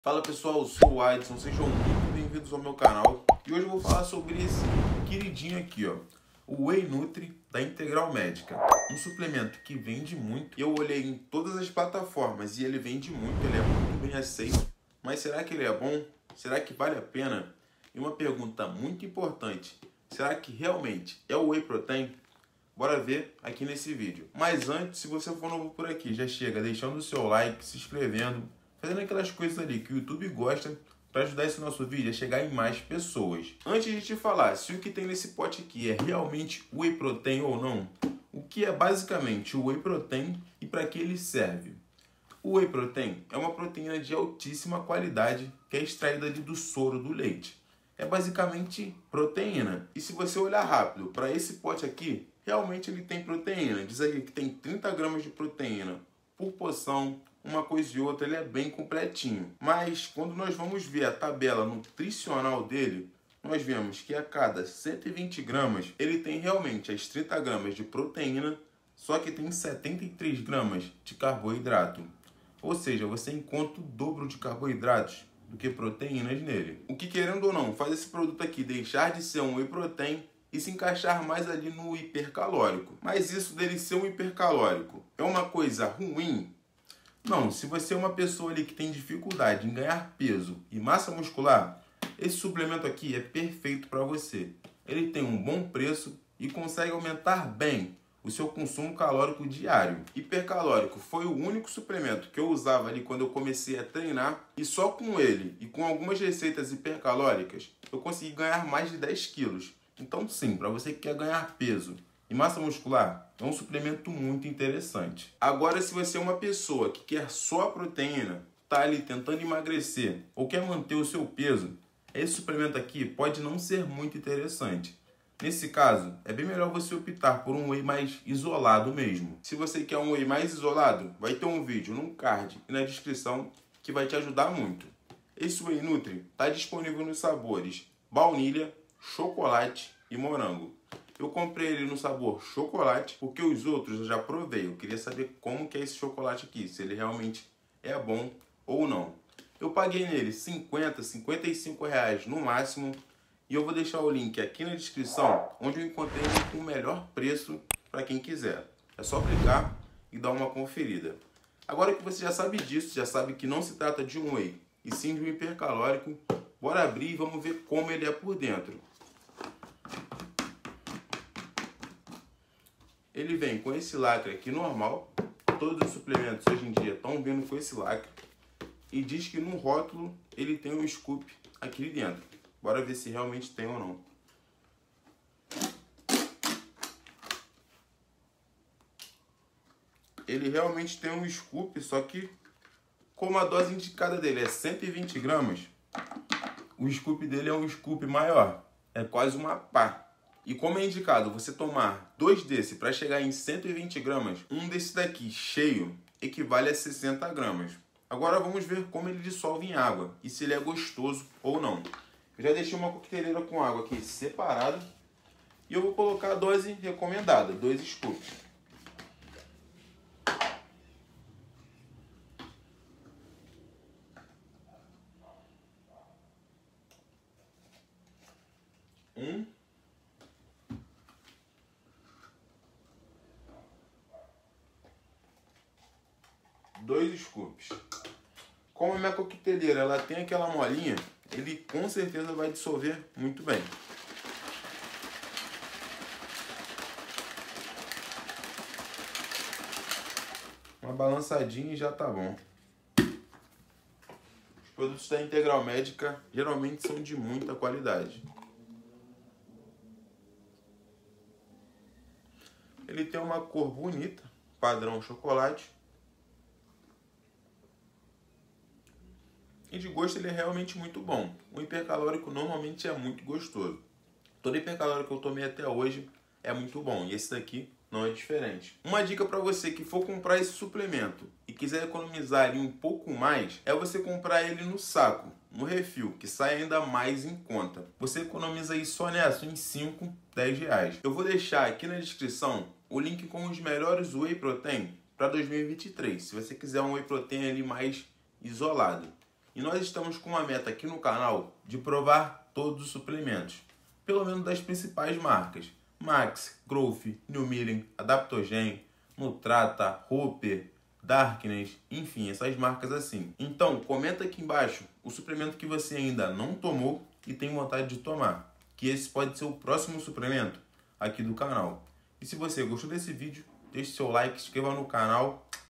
Fala pessoal, eu sou o Adson, sejam muito bem-vindos ao meu canal. E hoje eu vou falar sobre esse queridinho aqui, ó, o Whey Nutri da Integral Médica. Um suplemento que vende muito. Eu olhei em todas as plataformas e ele vende muito, ele é muito bem aceito. Mas será que ele é bom? Será que vale a pena? E uma pergunta muito importante, será que realmente é o Whey Protein? Bora ver aqui nesse vídeo. Mas antes, se você for novo por aqui, já chega deixando o seu like, se inscrevendo, fazendo aquelas coisas ali que o YouTube gosta para ajudar esse nosso vídeo a chegar em mais pessoas. Antes de te falar se o que tem nesse pote aqui é realmente Whey Protein ou não, o que é basicamente o Whey Protein e para que ele serve? O Whey Protein é uma proteína de altíssima qualidade que é extraída do soro do leite. É basicamente proteína. E se você olhar rápido para esse pote aqui, realmente ele tem proteína. Diz aí que tem 30 gramas de proteína por porção, uma coisa e outra, ele é bem completinho. Mas quando nós vamos ver a tabela nutricional dele, nós vemos que a cada 120 gramas ele tem realmente as 30 gramas de proteína, só que tem 73 gramas de carboidrato. Ou seja, você encontra o dobro de carboidratos do que proteínas nele. O que, querendo ou não, faz esse produto aqui deixar de ser um Whey Protein e se encaixar mais ali no hipercalórico. Mas isso dele ser um hipercalórico é uma coisa ruim? Não, se você é uma pessoa ali que tem dificuldade em ganhar peso e massa muscular, esse suplemento aqui é perfeito para você. Ele tem um bom preço e consegue aumentar bem o seu consumo calórico diário. Hipercalórico foi o único suplemento que eu usava ali quando eu comecei a treinar e só com ele e com algumas receitas hipercalóricas eu consegui ganhar mais de 10 quilos. Então sim, para você que quer ganhar peso e massa muscular, é um suplemento muito interessante. Agora, se você é uma pessoa que quer só a proteína, está ali tentando emagrecer ou quer manter o seu peso, esse suplemento aqui pode não ser muito interessante. Nesse caso, é bem melhor você optar por um Whey mais isolado mesmo. Se você quer um Whey mais isolado, vai ter um vídeo no card e na descrição que vai te ajudar muito. Esse Whey Nutri está disponível nos sabores baunilha, chocolate e morango. Eu comprei ele no sabor chocolate, porque os outros eu já provei. Eu queria saber como que é esse chocolate aqui, se ele realmente é bom ou não. Eu paguei nele 50, 55 reais no máximo. E eu vou deixar o link aqui na descrição, onde eu encontrei ele com o melhor preço para quem quiser. É só clicar e dar uma conferida. Agora que você já sabe disso, já sabe que não se trata de um Whey, e sim de um hipercalórico, bora abrir e vamos ver como ele é por dentro. Ele vem com esse lacre aqui normal. Todos os suplementos hoje em dia estão vindo com esse lacre. E diz que no rótulo ele tem um scoop aqui dentro. Bora ver se realmente tem ou não. Ele realmente tem um scoop, só que como a dose indicada dele é 120 gramas, o scoop dele é um scoop maior. É quase uma pá. E como é indicado você tomar 2 desse para chegar em 120 gramas, um desse daqui cheio equivale a 60 gramas. Agora vamos ver como ele dissolve em água e se ele é gostoso ou não. Eu já deixei uma coqueteleira com água aqui separada e eu vou colocar a dose recomendada, 2 scoops. Um. 2 scoops. Como a minha coqueteleira ela tem aquela molinha, ele com certeza vai dissolver muito bem. Uma balançadinha e já tá bom. Os produtos da Integral Médica geralmente são de muita qualidade. Ele tem uma cor bonita, padrão chocolate. E de gosto ele é realmente muito bom. O hipercalórico normalmente é muito gostoso. Todo hipercalórico que eu tomei até hoje é muito bom. E esse daqui não é diferente. Uma dica para você que for comprar esse suplemento e quiser economizar ali um pouco mais, é você comprar ele no saco, no refil, que sai ainda mais em conta. Você economiza aí só nessa em 5, 10 reais. Eu vou deixar aqui na descrição o link com os melhores Whey Protein para 2023. Se você quiser um Whey Protein ali mais isolado. E nós estamos com uma meta aqui no canal de provar todos os suplementos, pelo menos das principais marcas: Max, Growth, New Millen, Adaptogen, Nutrata, Hooper, Darkness, enfim, essas marcas assim. Então, comenta aqui embaixo o suplemento que você ainda não tomou e tem vontade de tomar, que esse pode ser o próximo suplemento aqui do canal. E se você gostou desse vídeo, deixe seu like, se inscreva no canal.